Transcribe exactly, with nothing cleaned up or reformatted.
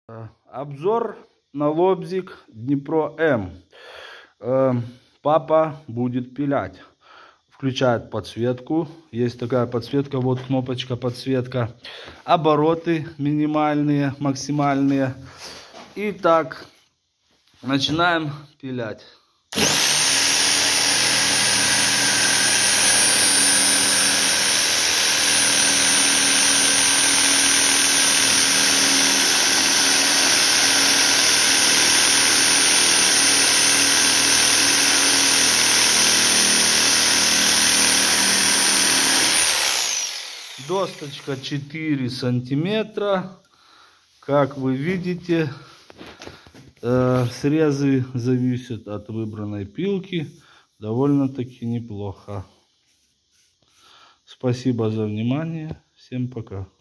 Обзор на лобзик Днепро М. Папа будет пилять. Включает подсветку. Есть такая подсветка. Вот кнопочка подсветка. Обороты минимальные, максимальные. Итак, начинаем пилять. Досточка четыре сантиметра. Как вы видите, э, срезы зависят от выбранной пилки. Довольно-таки неплохо. Спасибо за внимание. Всем пока.